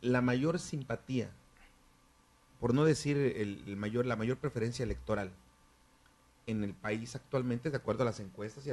la mayor simpatía, por no decir la mayor preferencia electoral en el país actualmente, de acuerdo a las encuestas y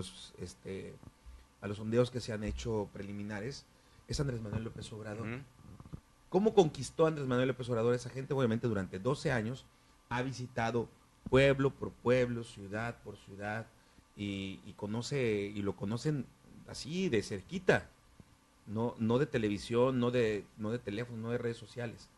a los sondeos que se han hecho preliminares, es Andrés Manuel López Obrador. ¿Cómo conquistó Andrés Manuel López Obrador esa gente? Obviamente durante 12 años ha visitado pueblo por pueblo, ciudad por ciudad, y lo conocen así de cerquita, no de televisión, no de teléfono, no de redes sociales.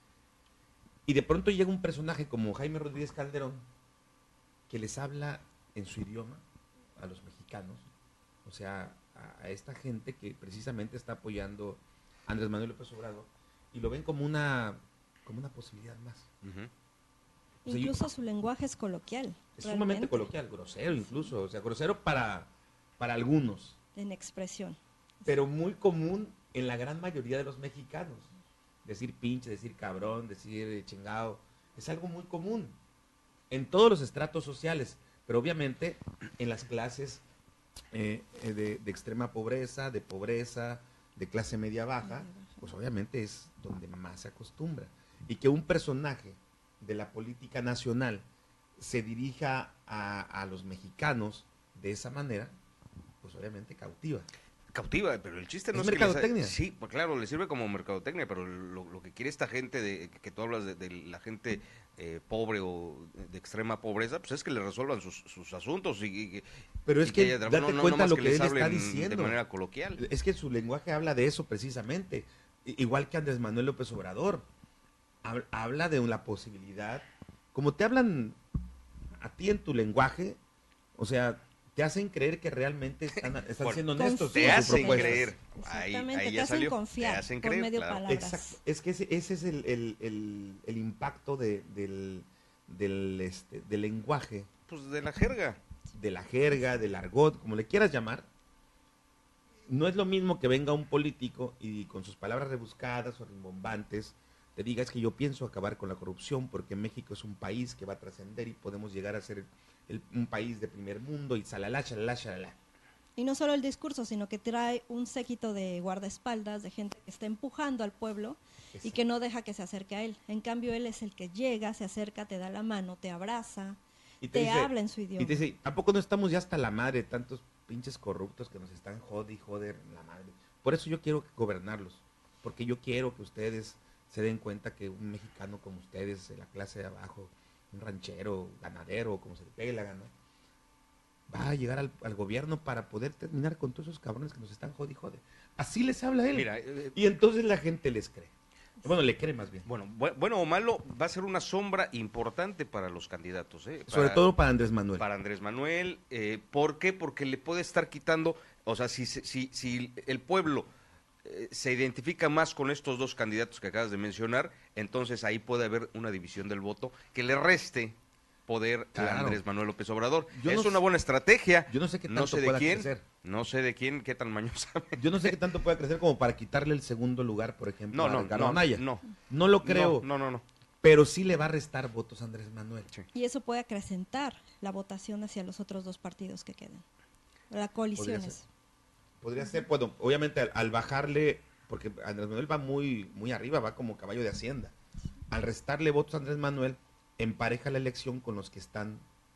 Y de pronto llega un personaje como Jaime Rodríguez Calderón, que les habla en su idioma a los mexicanos, o sea, a esta gente que precisamente está apoyando a Andrés Manuel López Obrador, y lo ven como una posibilidad más. O sea, incluso su lenguaje es coloquial. Es sumamente coloquial, grosero incluso, o sea, grosero para algunos. En expresión. Pero muy común en la gran mayoría de los mexicanos. Decir pinche, decir cabrón, decir chingado, es algo muy común en todos los estratos sociales, pero obviamente en las clases de extrema pobreza, de clase media baja, pues obviamente es donde más se acostumbra. Y que un personaje de la política nacional se dirija a los mexicanos de esa manera, pues obviamente cautiva. Cautiva, pero el chiste no es es mercadotecnia. Sí, pues claro, le sirve como mercadotecnia, pero lo que quiere esta gente, que tú hablas de la gente pobre o de extrema pobreza, pues es que le resuelvan sus asuntos. Pero es que date cuenta lo que él está de diciendo. manera coloquial. Es que su lenguaje habla de eso precisamente, igual que Andrés Manuel López Obrador. Habla de la posibilidad, como te hablan a ti en tu lenguaje, o sea, te hacen creer que realmente están siendo honestos. Te hacen creer. Exactamente, ahí te ya hacen salió. confiar te hacen por creer, medio claro. palabras. Exacto. Es que ese es el impacto del lenguaje. Pues de la jerga. De la jerga, del argot, como le quieras llamar. No es lo mismo que venga un político y con sus palabras rebuscadas o rimbombantes te diga: es que yo pienso acabar con la corrupción porque México es un país que va a trascender y podemos llegar a ser un país de primer mundo y shalala, shalala, shalala. Y no solo el discurso, sino que trae un séquito de guardaespaldas, de gente que está empujando al pueblo y que no deja que se acerque a él. En cambio, él es el que llega, se acerca, te da la mano, te abraza, y te habla en su idioma. Y te dice: ¿a poco no estamos ya hasta la madre de tantos pinches corruptos que nos están joder la madre? Por eso yo quiero gobernarlos, porque yo quiero que ustedes se den cuenta que un mexicano como ustedes, de la clase de abajo, un ranchero, ganadero, como se le pegue la gana, va a llegar al gobierno para poder terminar con todos esos cabrones que nos están jode. Así les habla él. Mira, y entonces la gente les cree. Bueno, le cree más bien. Bueno o malo, va a ser una sombra importante para los candidatos. Sobre todo para Andrés Manuel. Para Andrés Manuel. ¿Por qué? Porque le puede estar quitando, o sea, si el pueblo se identifica más con estos dos candidatos que acabas de mencionar, entonces ahí puede haber una división del voto que le reste poder a Andrés Manuel López Obrador. Es una buena estrategia. Yo no sé qué tanto pueda crecer. No sé de quién, qué tan mañosa. Yo no sé qué tanto pueda crecer como para quitarle el segundo lugar, por ejemplo, a Ricardo Anaya. No lo creo. No. Pero sí le va a restar votos a Andrés Manuel. Sí. Y eso puede acrecentar la votación hacia los otros dos partidos que queden. La coalición Podría ser, bueno, obviamente al bajarle, porque Andrés Manuel va muy, muy arriba, va como caballo de Hacienda. Al restarle votos a Andrés Manuel, empareja la elección con los que están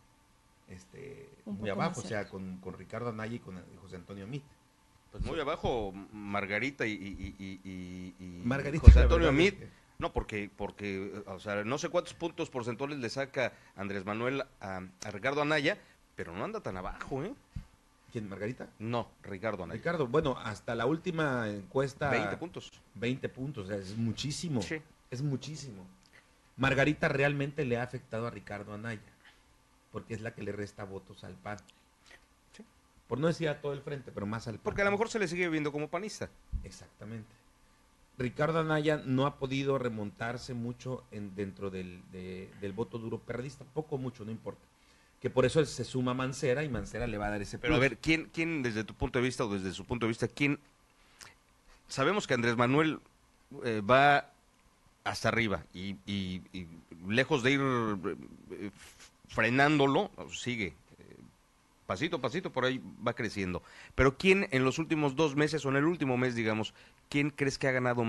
muy abajo, o sea, con Ricardo Anaya y con José Antonio Meade. Pues muy abajo, Margarita y Margarita, José Antonio Meade. No, porque, o sea, no sé cuántos puntos porcentuales le saca Andrés Manuel a Ricardo Anaya, pero no anda tan abajo, ¿eh? ¿Quién, Margarita? No, Ricardo Anaya. Ricardo, bueno, hasta la última encuesta... 20 puntos. 20 puntos, o sea, es muchísimo. Sí. Es muchísimo. Margarita realmente le ha afectado a Ricardo Anaya, porque es la que le resta votos al PAN. Sí. Por no decir a todo el frente, pero más al PAN. Porque a lo mejor se le sigue viendo como panista. Exactamente. Ricardo Anaya no ha podido remontarse mucho dentro del voto duro perredista, poco mucho, no importa. Que por eso se suma Mancera y Mancera le va a dar ese Pero a ver, ¿quién desde tu punto de vista o desde su punto de vista, quién? Sabemos que Andrés Manuel va hasta arriba y lejos de ir frenándolo, sigue pasito a pasito por ahí va creciendo. Pero ¿quién en los últimos 2 meses o en el último mes, digamos, quién crees que ha ganado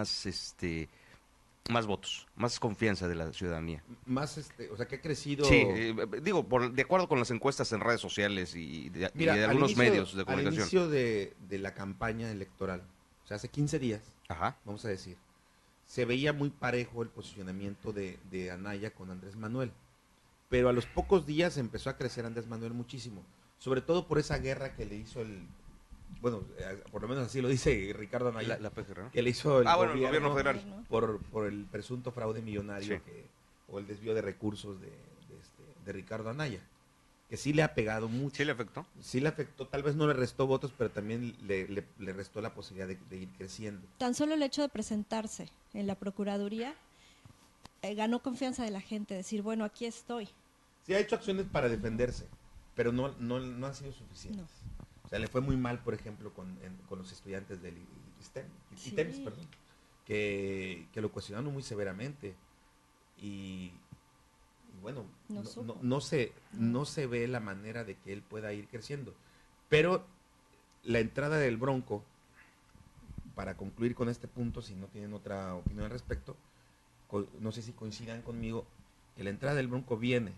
más votos, más confianza de la ciudadanía? Más, o sea, que ha crecido... Sí, digo, de acuerdo con las encuestas en redes sociales Mira, y de algunos medios de comunicación. Al inicio de la campaña electoral, o sea, hace 15 días, Ajá. vamos a decir, se veía muy parejo el posicionamiento de Anaya con Andrés Manuel. Pero a los pocos días empezó a crecer Andrés Manuel muchísimo, sobre todo por esa guerra que le hizo bueno, por lo menos así lo dice Ricardo Anaya, La PGR, ¿no? que le hizo el gobierno federal. por el presunto fraude millonario Sí. o el desvío de recursos de Ricardo Anaya, que sí le ha pegado mucho. ¿Sí le afectó? Sí le afectó, tal vez no le restó votos, pero también le restó la posibilidad de ir creciendo. Tan solo el hecho de presentarse en la Procuraduría ganó confianza de la gente, decir, bueno, aquí estoy. Sí ha hecho acciones para defenderse, pero no han sido suficientes. No. O sea, le fue muy mal, por ejemplo, con los estudiantes del ITEMS, perdón, que lo cuestionaron muy severamente. Y bueno, no se ve la manera de que él pueda ir creciendo. Pero la entrada del Bronco, para concluir con este punto, si no tienen otra opinión al respecto, no sé si coincidan conmigo, que la entrada del Bronco viene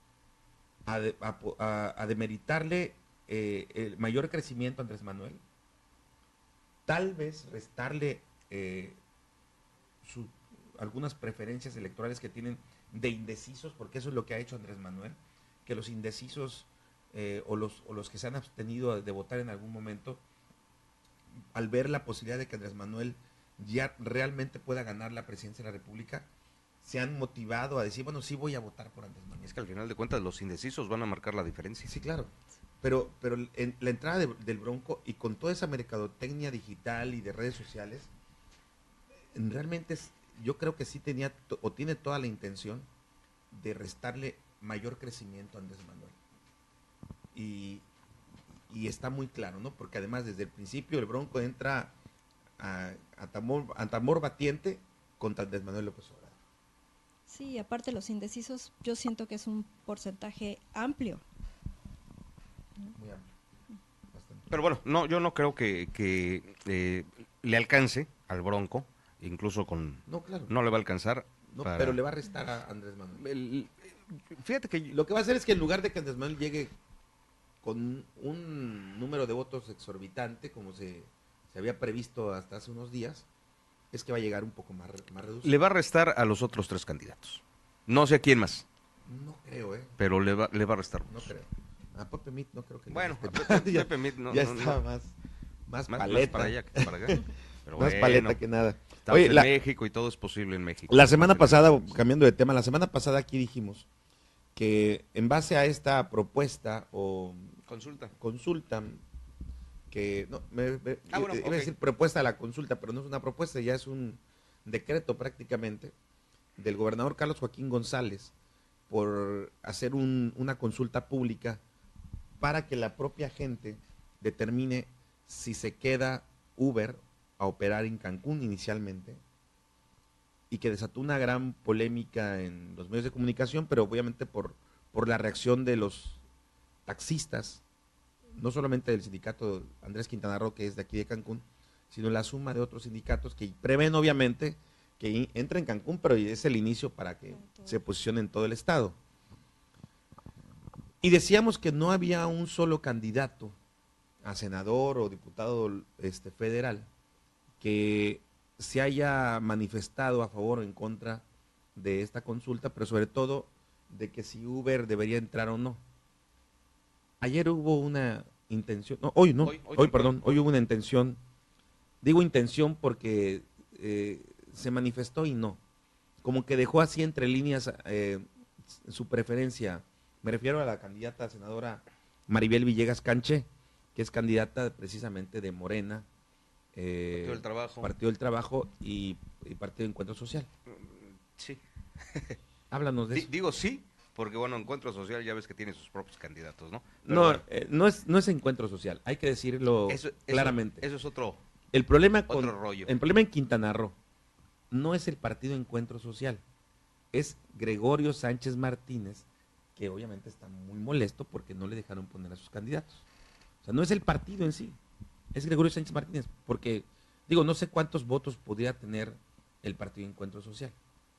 a demeritarle el mayor crecimiento a Andrés Manuel, tal vez restarle algunas preferencias electorales que tienen de indecisos, porque eso es lo que ha hecho Andrés Manuel, que los indecisos o los que se han abstenido de votar en algún momento, al ver la posibilidad de que Andrés Manuel ya realmente pueda ganar la presidencia de la República, se han motivado a decir, bueno, sí voy a votar por Andrés Manuel. Es que al final de cuentas los indecisos van a marcar la diferencia. Sí, claro. Pero en la entrada del Bronco y con toda esa mercadotecnia digital y de redes sociales, realmente yo creo que sí tenía o tiene toda la intención de restarle mayor crecimiento a Andrés Manuel. Y está muy claro, ¿no? Porque además desde el principio el Bronco entra a tambor batiente contra Andrés Manuel López Obrador. Sí, aparte los indecisos, yo siento que es un porcentaje amplio. Muy amplio. Bastante. Pero bueno, yo no creo que le alcance al Bronco, incluso No, claro. no le va a alcanzar. No, pero le va a restar a Andrés Manuel. Fíjate que Lo que va a hacer es que en lugar de que Andrés Manuel llegue con un número de votos exorbitante, como se había previsto hasta hace unos días, es que va a llegar un poco más reducido. le va a restar a los otros 3 candidatos. No sé a quién más, No creo, pero le va a restar. no creo. A Pepe Mit no creo que Bueno, le a reste. Pepe Mit no, ya no, está no. más Más paleta. para allá que para acá. Pero Más bueno, paleta que nada. estamos Oye, en México y todo es posible en México. la semana pasada, cambiando de tema, la semana pasada aquí dijimos que en base a esta propuesta o consulta, que no, bueno, iba a decir propuesta a la consulta, pero no es una propuesta, ya es un decreto prácticamente del gobernador Carlos Joaquín González por hacer una consulta pública para que la propia gente determine si se queda Uber a operar en Cancún inicialmente, y que desató una gran polémica en los medios de comunicación, pero obviamente por la reacción de los taxistas, no solamente del sindicato Andrés Quintana Roo, que es de aquí de Cancún, sino la suma de otros sindicatos que prevén obviamente que entre en Cancún, pero es el inicio para que se posicione en todo el estado. Y decíamos que no había un solo candidato a senador o diputado federal que se haya manifestado a favor o en contra de esta consulta, pero sobre todo de que si Uber debería entrar o no. Ayer hubo una intención, no, hoy hubo una intención, digo intención porque se manifestó y no, como que dejó así entre líneas su preferencia. Me refiero a la candidata senadora Maribel Villegas Canché, que es candidata precisamente de Morena, Partido del Trabajo y Partido de Encuentro Social. Sí. Háblanos de eso. Digo sí, porque bueno, Encuentro Social ya ves que tiene sus propios candidatos, ¿no? No, bueno. no es Encuentro Social, hay que decirlo claramente. Eso es otro problema rollo. El problema en Quintana Roo no es el Partido Encuentro Social, es Gregorio Sánchez Martínez que obviamente está muy molesto porque no le dejaron poner a sus candidatos. O sea, no es el partido en sí, es Gregorio Sánchez Martínez, porque, digo, no sé cuántos votos podría tener el Partido Encuentro Social.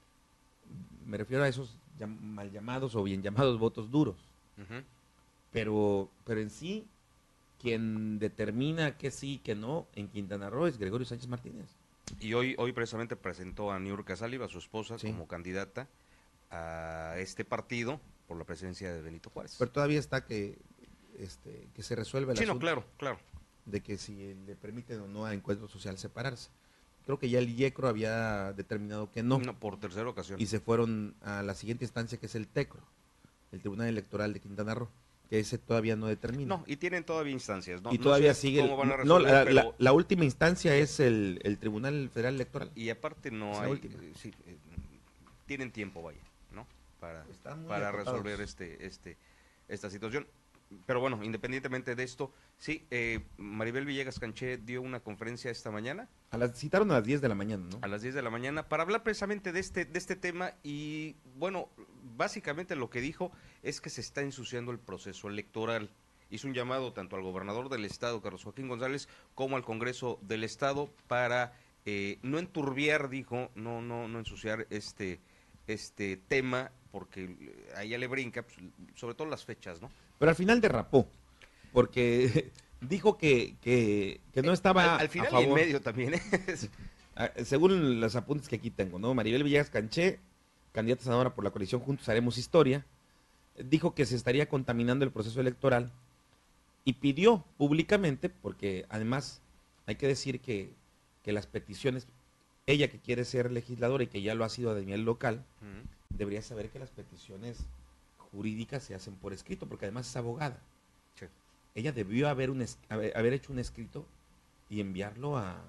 Me refiero a esos mal llamados o bien llamados votos duros. Ujú. Pero en sí, quien determina que sí y que no en Quintana Roo es Gregorio Sánchez Martínez. Y hoy precisamente presentó a Niurka Sáliva, su esposa, Sí. como candidata a este partido por la presidencia de Benito Juárez. Pero todavía está que se resuelva el Sí, no, asunto claro, claro. de que si le permiten o no a Encuentro Social separarse. Creo que ya el IECRO había determinado que no, No, por tercera ocasión. y se fueron a la siguiente instancia, que es el TECRO, el Tribunal Electoral de Quintana Roo, que ese todavía no determina. No, y tienen todavía instancias, ¿no? Y No todavía sé sigue. cómo van a No, resolver, pero... la última instancia es el Tribunal Federal Electoral. Y aparte Es no la hay... última. Sí, tienen tiempo, vaya, ¿no? Están muy Para acotados. resolver esta situación. Pero bueno, independientemente de esto, sí, Maribel Villegas Canché dio una conferencia esta mañana, Citaron a las 10 de la mañana, ¿no? a las 10 de la mañana, para hablar precisamente de este tema y, bueno, básicamente lo que dijo es que se está ensuciando el proceso electoral. Hizo un llamado tanto al gobernador del estado, Carlos Joaquín González, como al Congreso del estado para no enturbiar, dijo, no ensuciar este tema, porque a ella le brinca, pues, sobre todo las fechas, ¿no? Pero al final derrapó, porque dijo que no estaba Al final a favor. y en medio también, ¿eh? Según los apuntes que aquí tengo, ¿no? Maribel Villegas Canché, candidata senadora por la coalición Juntos Haremos Historia, dijo que se estaría contaminando el proceso electoral y pidió públicamente, porque además hay que decir que las peticiones, ella que quiere ser legisladora y que ya lo ha sido a nivel local, debería saber que las peticiones jurídicas se hacen por escrito, porque además es abogada. Sí. Ella debió haber hecho un escrito y enviarlo a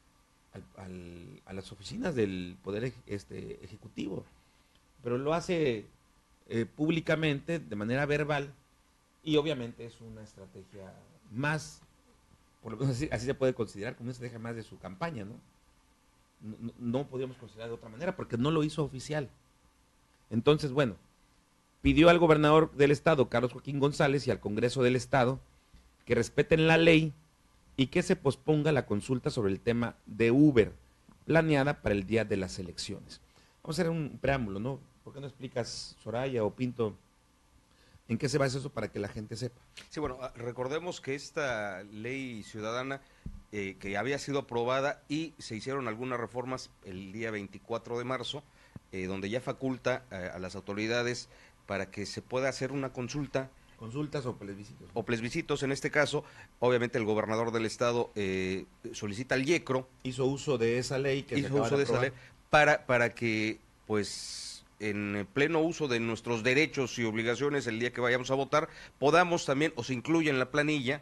las oficinas del Poder Ejecutivo. Pero lo hace públicamente, de manera verbal, y obviamente es una estrategia más, por lo menos así se puede considerar, como una estrategia más de su campaña, ¿no? No podríamos considerar de otra manera, porque no lo hizo oficial. Entonces, bueno, pidió al gobernador del estado, Carlos Joaquín González, y al Congreso del estado que respeten la ley y que se posponga la consulta sobre el tema de Uber, planeada para el día de las elecciones. Vamos a hacer un preámbulo, ¿no? ¿Por qué no explicas, Soraya o Pinto, en qué se basa eso para que la gente sepa? Sí, bueno, recordemos que esta ley ciudadana que había sido aprobada y se hicieron algunas reformas el día 24 de marzo, donde ya faculta a las autoridades para que se pueda hacer una consulta. ¿Consultas o plebiscitos? O plebiscitos, en este caso, obviamente el gobernador del estado solicita al IECRO. Hizo uso de esa ley que se Hizo acaba uso de de esa aprobar. ley para que, pues, en pleno uso de nuestros derechos y obligaciones el día que vayamos a votar, podamos también, o se incluya en la planilla,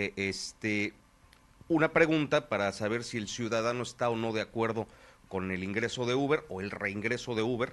una pregunta para saber si el ciudadano está o no de acuerdo con el ingreso de Uber o el reingreso de Uber.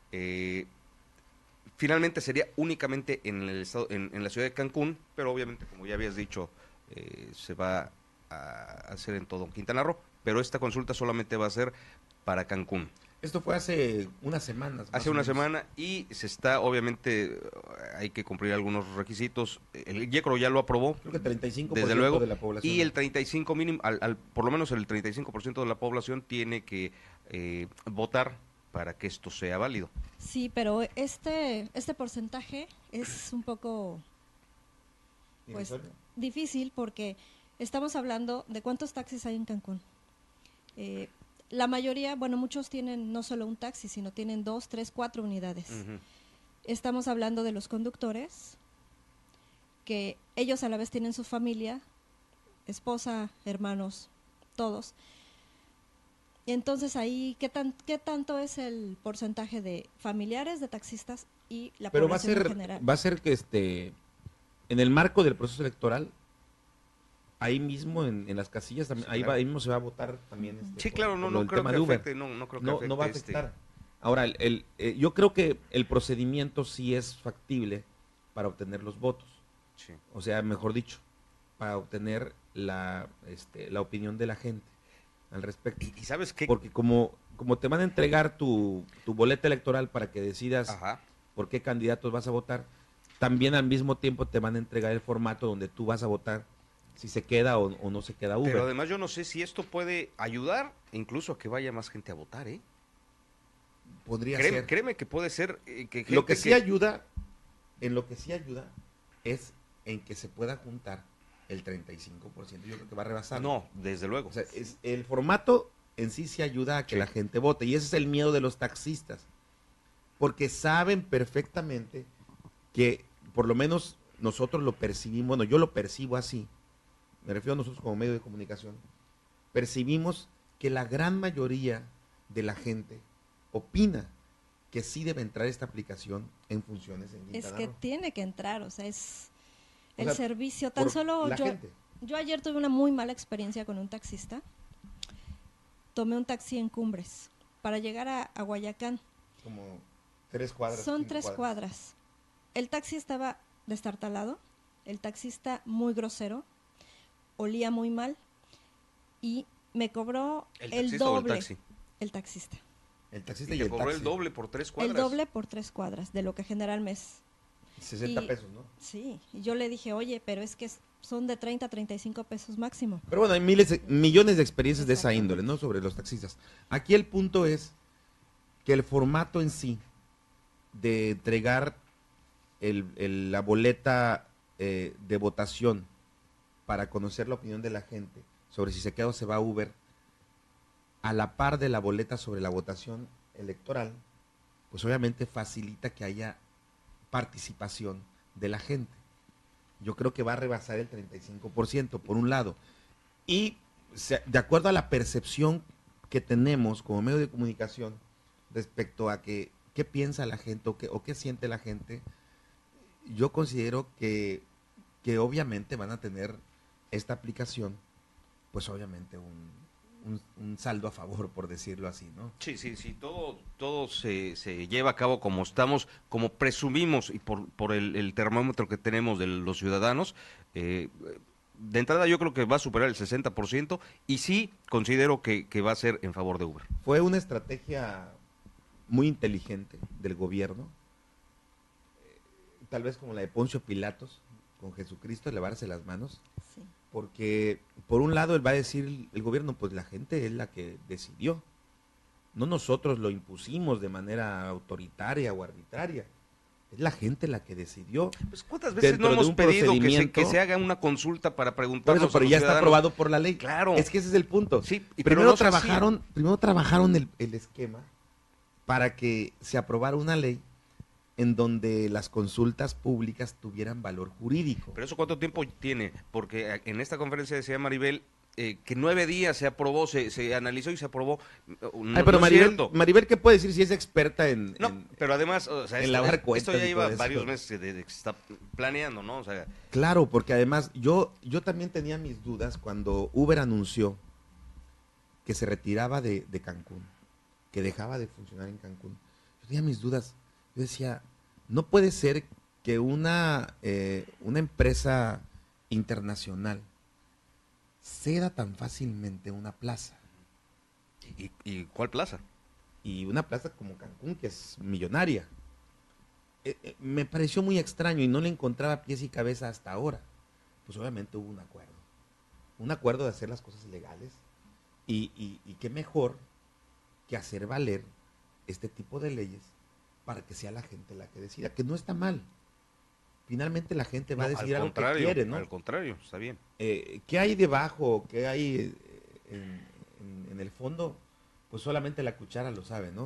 Finalmente sería únicamente en el estado, en la ciudad de Cancún, pero obviamente, como ya habías dicho, se va a hacer en todo Quintana Roo, pero esta consulta solamente va a ser para Cancún. Esto fue hace unas semanas. Hace una semana y se está, obviamente, hay que cumplir algunos requisitos. El IECRO ya lo aprobó. Creo que 35% desde luego, de la población. y el 35 mínimo, por lo menos el 35% de la población tiene que votar para que esto sea válido. Sí, pero este porcentaje es un poco pues difícil porque estamos hablando de cuántos taxis hay en Cancún. La mayoría, bueno, muchos tienen no solo un taxi, sino tienen 2, 3, 4 unidades. Uh-huh. Estamos hablando de los conductores, que ellos a la vez tienen su familia, esposa, hermanos, todos. Y entonces ahí, ¿qué tanto es el porcentaje de familiares de taxistas y la población en general? Va a ser que en el marco del proceso electoral, ahí mismo en las casillas, también, Sí, claro. ahí mismo se va a votar también. Sí, claro, no creo que afecte, no creo que afecte. No va a afectar. Ahora, yo creo que el procedimiento sí es factible para obtener los votos. Sí. O sea, mejor dicho, para obtener la opinión de la gente al respecto. ¿Y sabes qué? Porque como te van a entregar tu boleta electoral para que decidas Ajá. por qué candidatos vas a votar, también al mismo tiempo te van a entregar el formato donde tú vas a votar si se queda o no se queda Uber. Pero además yo no sé si esto puede ayudar incluso a que vaya más gente a votar, ¿eh? Podría Créeme, ser. créeme que puede ser que Lo que gente sí ayuda, en lo que sí ayuda es en que se pueda juntar el 35%. Yo creo que va a rebasar. No, desde luego. O sea, el formato en sí ayuda a que Sí. la gente vote. Y ese es el miedo de los taxistas. Porque saben perfectamente que, por lo menos nosotros lo percibimos, bueno, yo lo percibo así, me refiero a nosotros como medio de comunicación, percibimos que la gran mayoría de la gente opina que sí debe entrar esta aplicación en funciones en Es Quintana que Roo. tiene que entrar, o sea, es O el sea, servicio. Tan por solo la gente. yo ayer tuve una muy mala experiencia con un taxista. Tomé un taxi en Cumbres para llegar a Guayacán. Como 3 cuadras. Son 5 3 cuadras. El taxi estaba destartalado, el taxista muy grosero, olía muy mal y me cobró ¿El el taxista o el doble. taxi? El taxista. El taxista Y y, te el cobró taxi. el doble por 3 cuadras. El doble por 3 cuadras de lo que genera al mes. 60 Y- pesos, ¿no? Sí, y yo le dije, oye, pero es que son de 30 a 35 pesos máximo. Pero bueno, hay millones de experiencias de esa Exactamente. índole, ¿no? Sobre los taxistas. Aquí el punto es que el formato en sí de entregar la boleta de votación para conocer la opinión de la gente sobre si se queda o se va a Uber, a la par de la boleta sobre la votación electoral, pues obviamente facilita que haya participación de la gente. Yo creo que va a rebasar el 35%, por un lado. Y de acuerdo a la percepción que tenemos como medio de comunicación respecto a qué piensa la gente o qué siente la gente, yo considero que obviamente van a tener esta aplicación, pues obviamente un saldo a favor, por decirlo así, ¿no? Sí, sí, sí, todo se lleva a cabo como estamos, como presumimos y por el termómetro que tenemos de los ciudadanos. De entrada yo creo que va a superar el 60% y sí considero que va a ser en favor de Uber. Fue una estrategia muy inteligente del gobierno, tal vez como la de Poncio Pilatos con Jesucristo, lavarse las manos, Sí. porque por un lado él va a decir, el gobierno, pues la gente es la que decidió, no nosotros lo impusimos de manera autoritaria o arbitraria, es la gente la que decidió. Pues, ¿cuántas veces Dentro no de hemos un pedido que procedimiento, se haga una consulta para por preguntarnos eso, pero a los ya está ciudadanos? aprobado por la ley. Claro. Es que ese es el punto. Sí, pero primero no se hacía. primero trabajaron el esquema para que se aprobara una ley en donde las consultas públicas tuvieran valor jurídico. Pero eso ¿cuánto tiempo tiene? Porque en esta conferencia decía Maribel que 9 días se aprobó, se analizó y se aprobó. No, Ay, pero no es cierto. Maribel, ¿qué puede decir si es experta en... No, en- pero además, o sea, en lavar esto cuentas ya y todo lleva eso? varios meses de que se está planeando, ¿no? O sea, Claro, porque además yo también tenía mis dudas cuando Uber anunció que se retiraba de Cancún, que dejaba de funcionar en Cancún. Yo tenía mis dudas. Yo decía, no puede ser que una empresa internacional ceda tan fácilmente una plaza. ¿y cuál plaza? Y una plaza como Cancún, que es millonaria. Me pareció muy extraño y no le encontraba pies y cabeza hasta ahora. Pues obviamente hubo un acuerdo. Un acuerdo de hacer las cosas legales. Y qué mejor que hacer valer este tipo de leyes para que sea la gente la que decida, que no está mal. Finalmente la gente va a No, decidir al algo que contrario, quiere, ¿no? al contrario, está bien. ¿Qué hay debajo? ¿Qué hay en el fondo? Pues solamente la cuchara lo sabe, ¿no?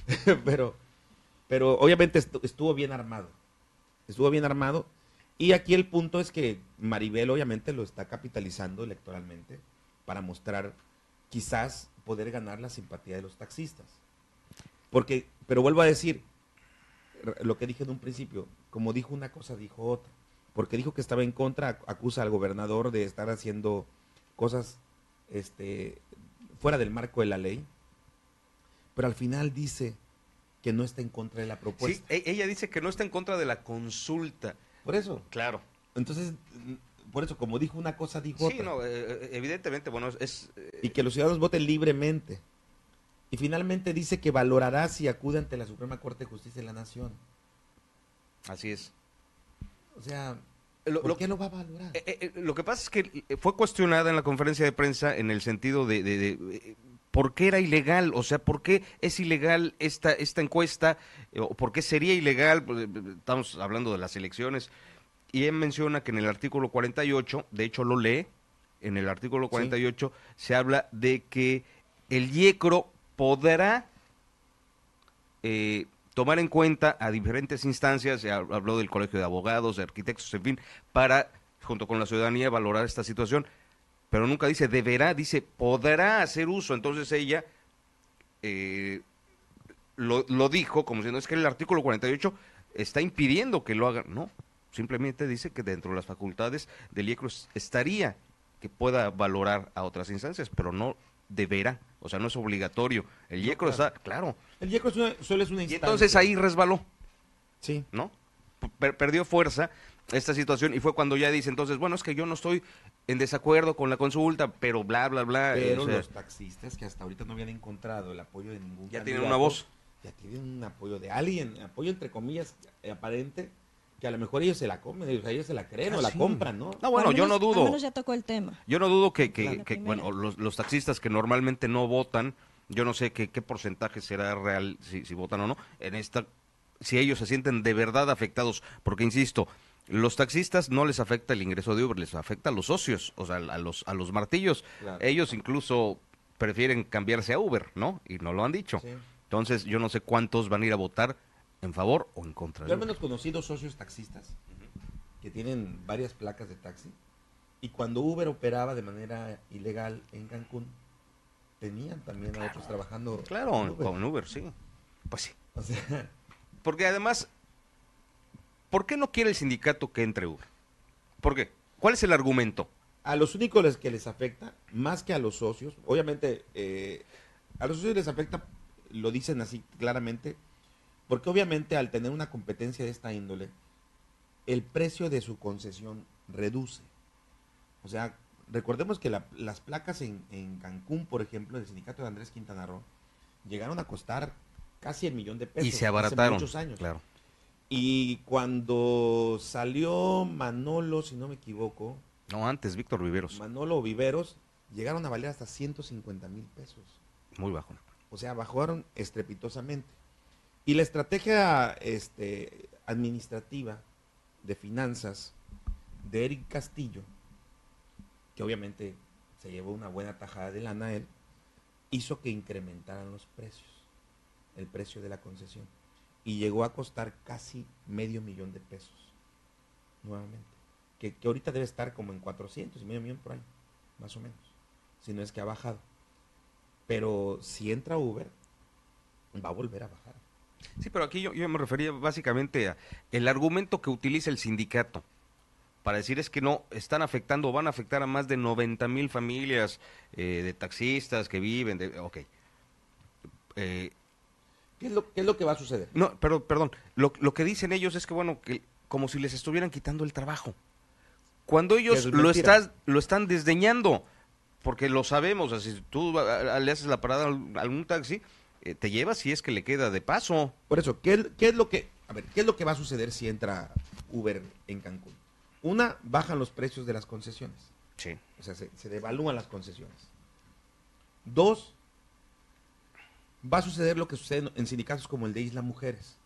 pero obviamente estuvo bien armado. Estuvo bien armado. Y aquí el punto es que Maribel obviamente lo está capitalizando electoralmente para mostrar, quizás, poder ganar la simpatía de los taxistas. Pero vuelvo a decir, lo que dije en un principio, como dijo una cosa, dijo otra. Porque dijo que estaba en contra, acusa al gobernador de estar haciendo cosas fuera del marco de la ley. Pero al final dice que no está en contra de la Sí, propuesta. ella dice que no está en contra de la consulta. Por eso. Claro. Entonces, por eso, como dijo una cosa, dijo Sí, otra. no, evidentemente, bueno, Y que los ciudadanos voten libremente. Y finalmente dice que valorará si acude ante la Suprema Corte de Justicia de la Nación. así es. O sea, Lo- ¿por lo- qué lo va a valorar? Lo que pasa es que fue cuestionada en la conferencia de prensa en el sentido de por qué era ilegal, o sea, por qué es ilegal esta encuesta, o por qué sería ilegal, pues, estamos hablando de las elecciones, y él menciona que en el artículo 48, de hecho lo lee, en el artículo Sí. 48 se habla de que el IECRO podrá tomar en cuenta a diferentes instancias, se habló del Colegio de Abogados, de Arquitectos, en fin, para, junto con la ciudadanía, valorar esta situación, pero nunca dice deberá, dice podrá hacer uso. Entonces ella eh, lo dijo como diciendo, es que el artículo 48 está impidiendo que lo hagan. No, simplemente dice que dentro de las facultades del IECRO estaría que pueda valorar a otras instancias, pero no deberá, o sea, no es obligatorio. El No, IECRO claro. está, claro. El IECRO solo es una Y instancia. entonces ahí resbaló, Sí. ¿no? Perdió fuerza esta situación y fue cuando ya dice, entonces, bueno, es que yo no estoy en desacuerdo con la consulta, pero bla, bla, bla. Pero o sea, los taxistas que hasta ahorita no habían encontrado el apoyo de ningún ya candidato, tienen una voz. ya tienen un apoyo de alguien, apoyo entre comillas aparente, que a lo mejor ellos se la comen, ellos se la creen Ah, o la sí. compran, ¿no? No, bueno, Al yo menos- no Al dudo. menos ya tocó el tema. Yo no dudo que, Claro. La bueno, primera. los taxistas que normalmente no votan, yo no sé qué porcentaje será real si votan o no, en esta, si ellos se sienten de verdad afectados, porque insisto, los taxistas no les afecta el ingreso de Uber, les afecta a los socios, o sea, a los martillos. Claro. Ellos incluso prefieren cambiarse a Uber, ¿no? Y no lo han dicho. Sí. Entonces, yo no sé cuántos van a ir a votar en favor o en contra Yo de al Uber. menos conocí dos socios taxistas que tienen varias placas de taxi y cuando Uber operaba de manera ilegal en Cancún, tenían también a otros trabajando en Claro, Uber. con Uber, sí. Pues sí. O sea, Porque además, ¿por qué no quiere el sindicato que entre Uber? ¿Por qué? ¿Cuál es el argumento? a los únicos que les afecta, más que a los socios, obviamente a los socios les afecta, lo dicen así claramente, porque obviamente al tener una competencia de esta índole, el precio de su concesión reduce. O sea, recordemos que las placas en Cancún, por ejemplo, del sindicato de Andrés Quintana Roo, llegaron a costar casi el millón de pesos Y se hace abarataron. muchos años. Claro. Y cuando salió Manolo, si no me equivoco, No, antes, Víctor Viveros. Manolo Viveros, llegaron a valer hasta 150,000 pesos. Muy bajo. O sea, bajaron estrepitosamente. Y la estrategia administrativa de finanzas de Eric Castillo, que obviamente se llevó una buena tajada de lana a él, hizo que incrementaran los precios, el precio de la concesión. Y llegó a costar casi $500,000 de pesos, nuevamente. Que ahorita debe estar como en 400 y $500,000 por año, más o menos. Si no es que ha bajado. Pero si entra Uber, va a volver a bajar. Sí, pero aquí yo me refería básicamente a el argumento que utiliza el sindicato para decir es que no, están afectando, van a afectar a más de 90,000 familias de taxistas que viven, ok. ¿Qué es lo que va a suceder? No, pero perdón, lo que dicen ellos es que bueno, que como si les estuvieran quitando el trabajo. Cuando ellos eso es mentira. lo están desdeñando, porque lo sabemos, o sea, si tú le haces la parada a algún taxi, te llevas si es que le queda de paso. Por eso, ¿qué es lo que, a ver, qué es lo que va a suceder si entra Uber en Cancún? Una, bajan los precios de las concesiones. Sí. O sea, se devalúan las concesiones. Dos, va a suceder lo que sucede en sindicatos como el de Isla Mujeres.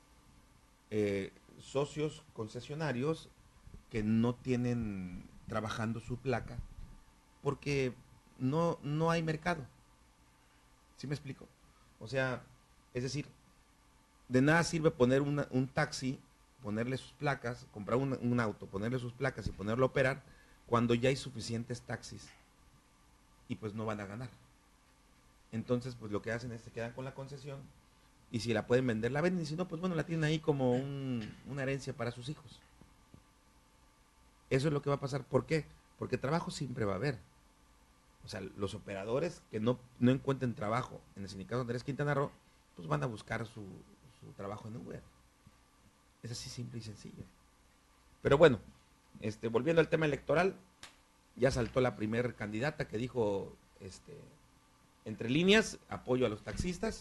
Socios concesionarios que no tienen trabajando su placa porque no hay mercado. ¿Sí me explico? O sea, es decir, de nada sirve poner un taxi, ponerle sus placas, comprar un auto, ponerle sus placas y ponerlo a operar cuando ya hay suficientes taxis y pues no van a ganar. Entonces, pues lo que hacen es se quedan con la concesión y si la pueden vender, la venden y si no, pues bueno, la tienen ahí como una herencia para sus hijos. Eso es lo que va a pasar. ¿Por qué? Porque trabajo siempre va a haber. O sea, los operadores que no encuentren trabajo en el sindicato Andrés Quintana Roo, pues van a buscar su trabajo en Uber. Es así simple y sencillo. Pero bueno, volviendo al tema electoral, ya saltó la primer candidata que dijo, entre líneas, apoyo a los taxistas,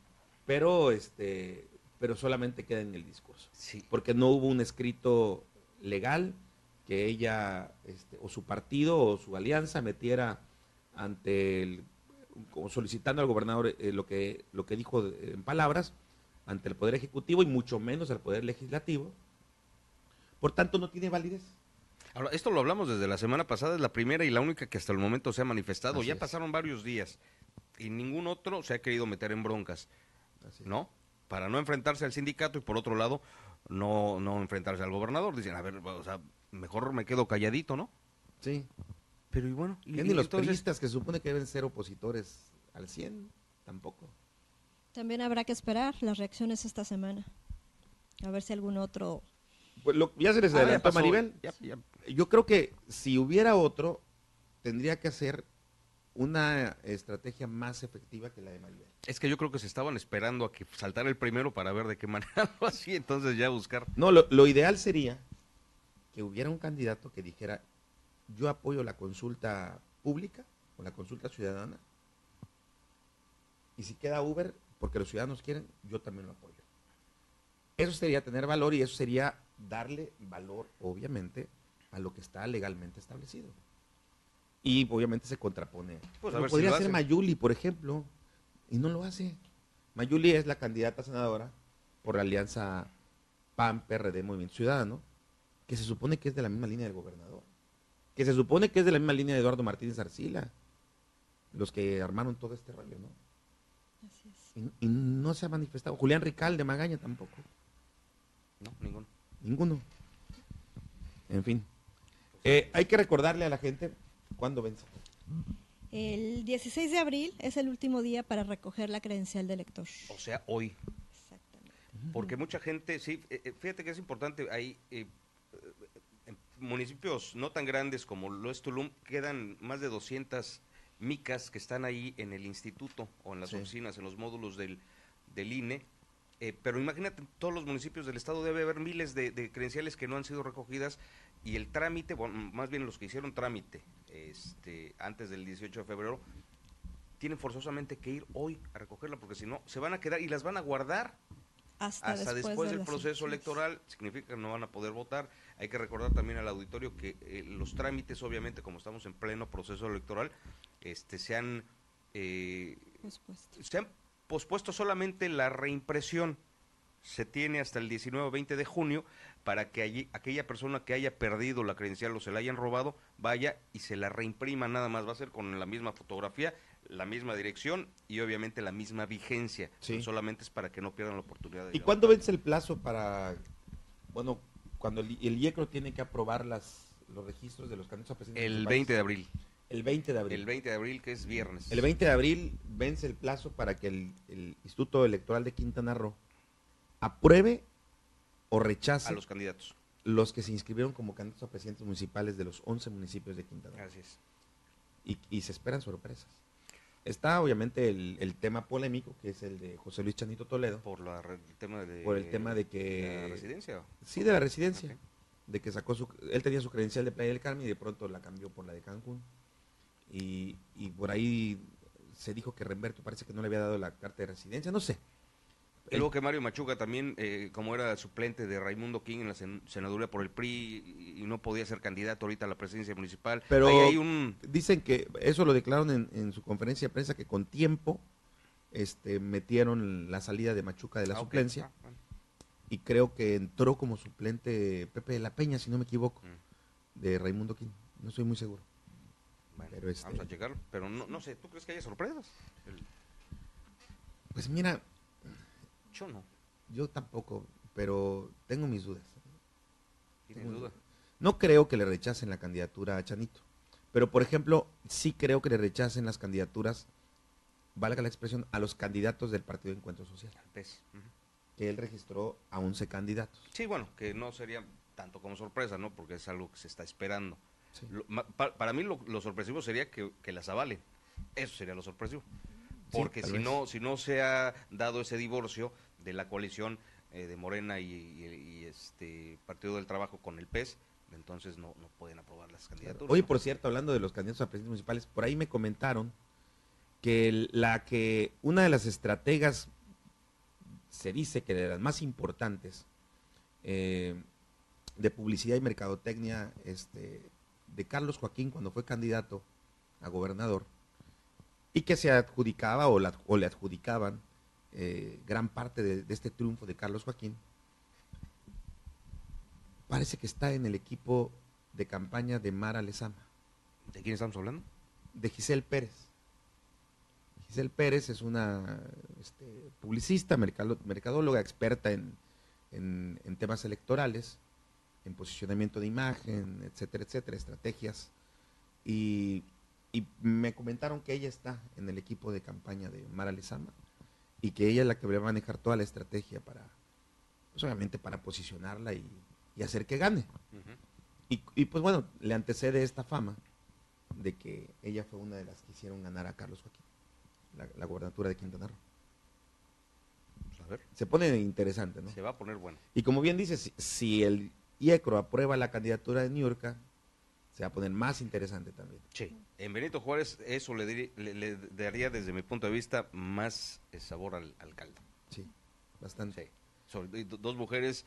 pero solamente queda en el discurso. Sí. Porque no hubo un escrito legal que ella o su partido o su alianza metiera ante como solicitando al gobernador lo que dijo en palabras ante el Poder Ejecutivo y mucho menos al Poder Legislativo. Por tanto, no tiene validez. Ahora, esto lo hablamos desde la semana pasada, es la primera y la única que hasta el momento se ha manifestado. Así Ya es. pasaron varios días y ningún otro se ha querido meter en broncas, Así es. ¿no? Para no enfrentarse al sindicato y por otro lado, no enfrentarse al gobernador. Dicen, a ver, o sea, mejor me quedo calladito, ¿no? Sí. Pero y bueno, Ni los periodistas que se supone que deben ser opositores al 100, tampoco. También habrá que esperar las reacciones esta semana. A ver si algún otro... Pues ya se les ya adelantó a pasó, Maribel. ya. Yo creo que si hubiera otro, tendría que hacer una estrategia más efectiva que la de Maribel. Es que yo creo que se estaban esperando a que saltara el primero para ver de qué manera lo hacía, entonces ya buscar. No, lo ideal sería que hubiera un candidato que dijera, yo apoyo la consulta pública o la consulta ciudadana, y si queda Uber, porque los ciudadanos quieren, yo también lo apoyo. Eso sería tener valor y eso sería darle valor, obviamente, a lo que está legalmente establecido. Y obviamente se contrapone. Pues a Pero ver si podría lo ser hace. Mayuli, por ejemplo, y no lo hace. Mayuli es la candidata senadora por la alianza PAN-PRD Movimiento Ciudadano, que se supone que es de la misma línea del gobernador, que se supone que es de la misma línea de Eduardo Martínez Arcila, los que armaron todo este rollo, ¿no? Así es. Y no se ha manifestado. Julián Rical de Magaña tampoco. No, ninguno. Ninguno. En fin. Hay que recordarle a la gente cuándo vence. El 16 de abril es el último día para recoger la credencial de elector. O sea, hoy. Exactamente. Porque mucha gente, sí, fíjate que es importante, hay en municipios no tan grandes como lo es Tulum, quedan más de 200 micas que están ahí en el instituto o en las Sí. oficinas, en los módulos del INE. Pero imagínate, en todos los municipios del estado debe haber miles de credenciales que no han sido recogidas y el trámite, bueno, más bien los que hicieron trámite antes del 18 de febrero, tienen forzosamente que ir hoy a recogerla porque si no, se van a quedar y las van a guardar hasta después de del las proceso elecciones. electoral, significa que no van a poder votar. Hay que recordar también al auditorio que los trámites, obviamente, como estamos en pleno proceso electoral, se han pospuesto solamente la reimpresión. Se tiene hasta el 19 o 20 de junio para que aquella persona que haya perdido la credencial o se la hayan robado, vaya y se la reimprima nada más. Va a ser con la misma fotografía, la misma dirección y obviamente la misma vigencia. Sí. Solamente es para que no pierdan la oportunidad de ¿Y ir a cuándo votar. vence el plazo para, bueno, cuando el IECRO tiene que aprobar los registros de los candidatos a presidente El municipales? 20 de abril. El 20 de abril. El 20 de abril, que es viernes. El 20 de abril vence el plazo para que el Instituto Electoral de Quintana Roo apruebe o rechace A los candidatos. los que se inscribieron como candidatos a presidentes municipales de los 11 municipios de Quintana Roo. Así es. Y se esperan sorpresas. Está obviamente el tema polémico, que es el de José Luis Chanito Toledo, Por el tema de que... la residencia. Sí, de la residencia. Ok. De que él tenía su credencial de Playa del Carmen y de pronto la cambió por la de Cancún. Y por ahí se dijo que Remberto parece que no le había dado la carta de residencia, no sé. Y luego que Mario Machuca también, como era suplente de Raimundo King en la senaduría por el PRI y no podía ser candidato ahorita a la presidencia municipal. Pero Ahí hay un... dicen que eso lo declararon en su conferencia de prensa, que con tiempo metieron la salida de Machuca de la ok. suplencia. Bueno. Y creo que entró como suplente Pepe de la Peña, si no me equivoco, de Raimundo King. No estoy muy seguro. Bueno, Pero vamos a checarlo. Pero no sé, ¿tú crees que haya sorpresas? Pues mira, Yo no. yo tampoco, pero tengo mis dudas. ¿Tienes Tengo duda? No creo que le rechacen la candidatura a Chanito, pero por ejemplo, sí creo que le rechacen las candidaturas, valga la expresión, a los candidatos del Partido de Encuentro Social, Al PES. Ujú. que él registró a 11 candidatos. Sí, bueno, que no sería tanto como sorpresa, ¿no? Porque es algo que se está esperando. Sí. Para mí lo sorpresivo sería que las avalen. Eso sería lo sorpresivo. Porque tal si vez. no se ha dado ese divorcio de la coalición de Morena y Partido del Trabajo con el PES, entonces no pueden aprobar las candidaturas. Oye, ¿no? por cierto, hablando de los candidatos a presidentes municipales, por ahí me comentaron que una de las estrategas, se dice que de las más importantes, de publicidad y mercadotecnia de Carlos Joaquín cuando fue candidato a gobernador y que se adjudicaba o le adjudicaban gran parte de este triunfo de Carlos Joaquín, parece que está en el equipo de campaña de Mara Lezama. ¿De quién estamos hablando? De Giselle Pérez. Giselle Pérez es una publicista, mercadóloga, experta en temas electorales, en posicionamiento de imagen, etcétera, etcétera, estrategias. Y me comentaron que ella está en el equipo de campaña de Mara Lezama y que ella es la que va a manejar toda la estrategia para, pues obviamente para posicionarla y hacer que gane. Y pues bueno, le antecede esta fama de que ella fue una de las que hicieron ganar a Carlos Joaquín la gobernatura de Quintana Roo. Pues a ver. Se pone interesante, ¿no? Se va a poner bueno. Y como bien dices, si el IECRO aprueba la candidatura de Niurka, se va a poner más interesante también. Sí. En Benito Juárez eso le daría desde mi punto de vista más sabor al caldo. Sí, bastante. Sí. Sobre dos mujeres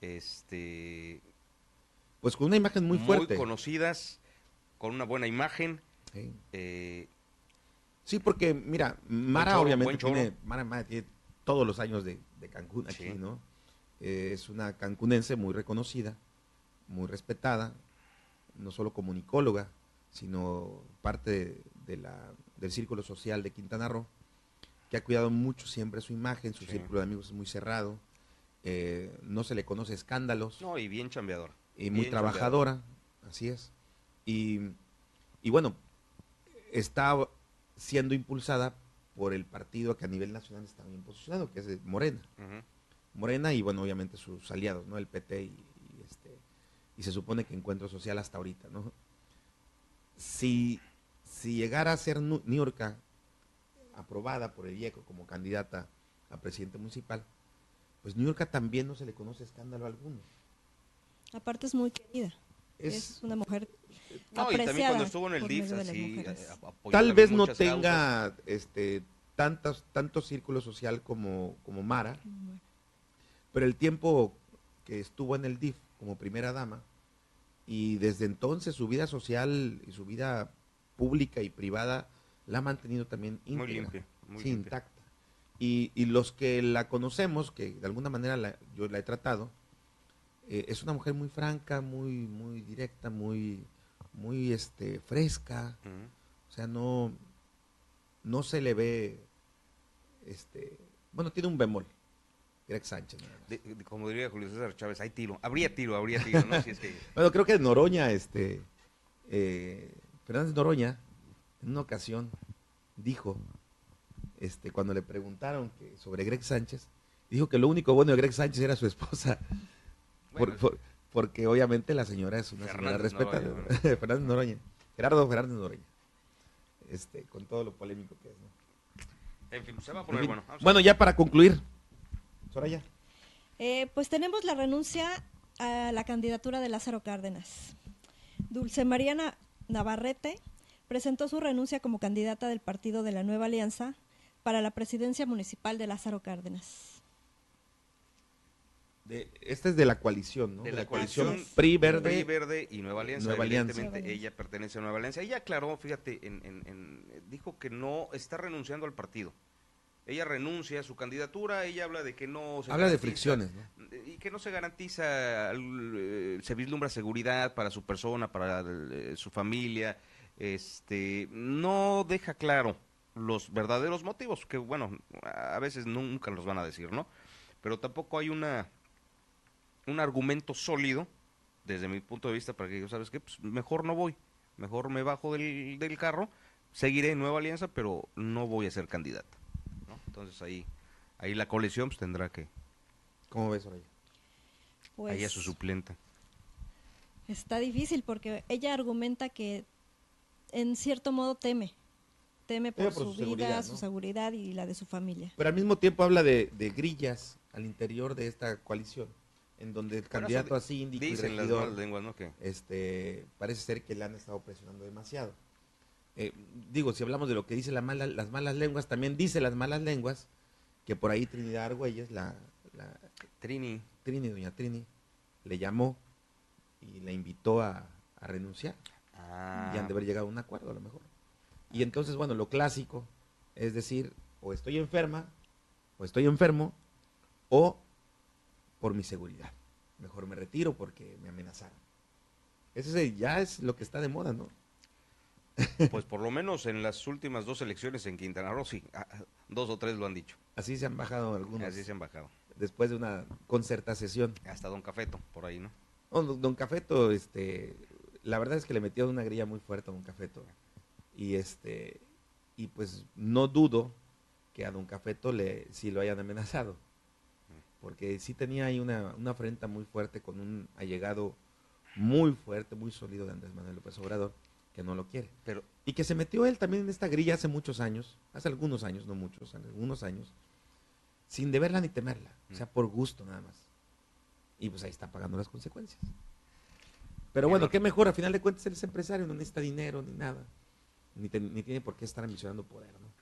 pues con una imagen muy fuerte. Muy conocidas, con una buena imagen. Sí. Sí, porque mira, Mara choro, obviamente tiene todos los años de Cancún aquí, sí, ¿no? Es una cancunense muy reconocida, muy respetada, no solo comunicóloga, sino parte del círculo social de Quintana Roo, que ha cuidado mucho siempre su imagen, su círculo de amigos es muy cerrado, no se le conoce escándalos. No, y bien chambeadora. Y muy trabajadora, así es. Y bueno, está siendo impulsada por el partido que a nivel nacional está bien posicionado, que es Morena. Morena y bueno, obviamente sus aliados, ¿no? El PT y se supone que Encuentro Social hasta ahorita, ¿no? Si llegara a ser Niurka aprobada por el IECO como candidata a presidente municipal, pues Niurka también no se le conoce escándalo alguno. Aparte es muy querida. Es una mujer apreciada. Y también cuando estuvo en el DIF, así, tal vez no tenga tanto círculo social como Mara, pero el tiempo que estuvo en el DIF como primera dama, y desde entonces su vida social y su vida pública y privada la ha mantenido también íntegra, muy limpia, muy limpia. Intacta. Y los que la conocemos, que de alguna manera yo la he tratado, es una mujer muy franca, muy directa, muy fresca. O sea, no se le ve, bueno, tiene un bemol. Greg Sánchez. Como diría Julio César Chávez, hay tiro. Habría tiro, ¿no? Si es que... Bueno, creo que Noroña, Fernández Noroña, en una ocasión dijo, cuando le preguntaron sobre Greg Sánchez, dijo que lo único bueno de Greg Sánchez era su esposa. Bueno, porque obviamente la señora es una señora respetada. Fernández Noroña. Gerardo Fernández Noroña. Con todo lo polémico que es, ¿no? En fin, se va a poner bueno. Bueno, ya para concluir, Soraya. Pues tenemos la renuncia a la candidatura de Lázaro Cárdenas. Dulce María Navarrete presentó su renuncia como candidata del partido de la Nueva Alianza para la presidencia municipal de Lázaro Cárdenas. Esta es de la coalición, ¿no? De la coalición PRI Verde. PRI Verde y Nueva Alianza. Nueva Evidentemente Alianza. ella pertenece a Nueva Alianza. Ella aclaró, fíjate, dijo que no está renunciando al partido. Ella renuncia a su candidatura, ella habla de que no se habla de fricciones, ¿no? Y que no se garantiza, se vislumbra seguridad para su persona, para su familia, no deja claro los verdaderos motivos, que bueno, a veces nunca los van a decir, ¿no? Pero tampoco hay un argumento sólido, desde mi punto de vista, para que yo, ¿sabes qué? Pues mejor no voy, mejor me bajo del carro, seguiré en Nueva Alianza, pero no voy a ser candidata, ¿no? Entonces ahí la coalición pues, tendrá que... ¿Cómo ves, Soraya? Pues, ahí a su suplente. Está difícil porque ella argumenta que en cierto modo teme por su vida, ¿no? Su seguridad y la de su familia. Pero al mismo tiempo habla de grillas al interior de esta coalición, en donde el candidato a síndico y regidor, las malas lenguas, ¿no? parece ser que le han estado presionando demasiado. Digo, si hablamos de lo que dice las malas lenguas, también dice las malas lenguas que por ahí Trinidad Argüelles, doña Trini, le llamó y la invitó a renunciar. Y han de haber llegado a un acuerdo a lo mejor. Y entonces, bueno, lo clásico es decir, o estoy enferma, o estoy enfermo, o por mi seguridad. Mejor me retiro porque me amenazaron. Ese ya es lo que está de moda, ¿no? Pues por lo menos en las últimas 2 elecciones en Quintana Roo, sí, 2 o 3 lo han dicho. Así se han bajado algunos. Así se han bajado. Después de una concertación. Hasta Don Cafeto, por ahí, ¿no? Oh, don Cafeto, la verdad es que le metió una grilla muy fuerte a Don Cafeto. Y pues no dudo que a Don Cafeto sí lo hayan amenazado. Porque sí tenía ahí una afrenta muy fuerte con un allegado muy fuerte, muy sólido de Andrés Manuel López Obrador, que no lo quiere. Y que se metió él también en esta grilla hace muchos años, hace algunos años, no muchos, algunos años, sin deberla ni temerla, o sea, por gusto nada más. Y pues ahí está pagando las consecuencias. Pero bueno, qué mejor, a final de cuentas él es empresario, no necesita dinero ni nada, ni tiene por qué estar ambicionando poder, ¿no?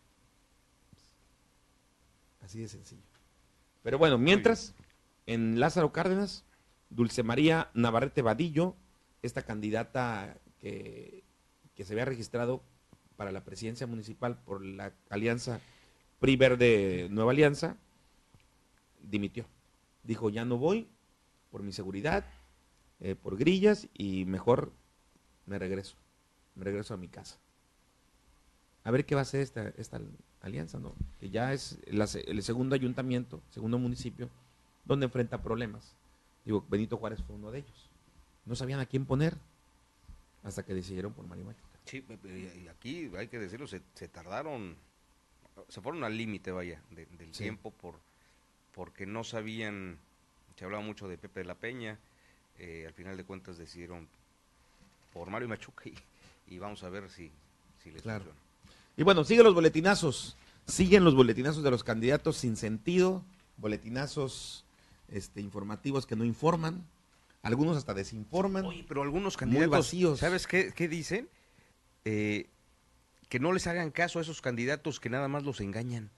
Así de sencillo. Pero bueno, mientras, en Lázaro Cárdenas, Dulce María Navarrete Vadillo, esta candidata que se había registrado para la presidencia municipal por la alianza PRI Verde Nueva Alianza, dimitió. Dijo, ya no voy por mi seguridad, por grillas, y mejor me regreso a mi casa. A ver qué va a hacer esta alianza, ¿no? Que ya es el segundo ayuntamiento, segundo municipio, donde enfrenta problemas. Digo, Benito Juárez fue uno de ellos. No sabían a quién poner hasta que decidieron por Mario Machuca. Sí, y aquí hay que decirlo, se tardaron, se fueron al límite, vaya, del tiempo porque no sabían, se hablaba mucho de Pepe de la Peña, al final de cuentas decidieron por Mario Machuca y vamos a ver si les funciona. Y bueno, siguen los boletinazos de los candidatos sin sentido, boletinazos informativos que no informan, algunos hasta desinforman. Oye, pero algunos candidatos, muy vacíos. ¿Sabes qué dicen? Que no les hagan caso a esos candidatos que nada más los engañan.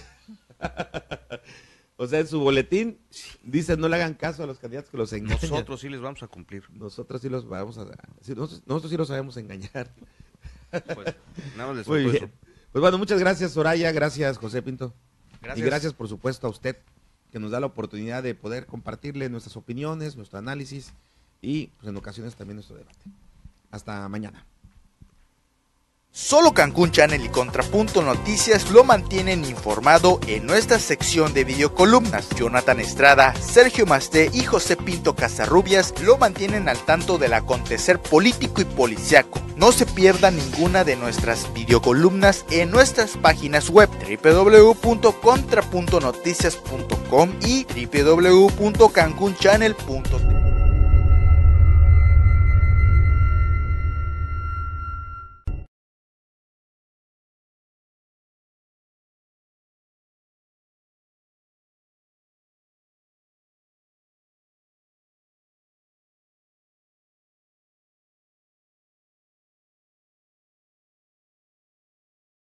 O sea, en su boletín dicen no le hagan caso a los candidatos que los engañan. Nosotros sí les vamos a cumplir. Nosotros sí los vamos a... Nosotros sí los sabemos engañar. Pues nada más les Muy bien. Eso. Pues bueno, muchas gracias Soraya, gracias José Pinto. Gracias. Y gracias por supuesto a usted que nos da la oportunidad de poder compartirle nuestras opiniones, nuestro análisis y pues, en ocasiones también nuestro debate. Hasta mañana. Solo Cancún Channel y Contrapunto Noticias lo mantienen informado en nuestra sección de videocolumnas. Jonathan Estrada, Sergio Masté y José Pinto Casarrubias lo mantienen al tanto del acontecer político y policiaco. No se pierda ninguna de nuestras videocolumnas en nuestras páginas web www.contrapuntonoticias.com y www.cancunchannel.tv.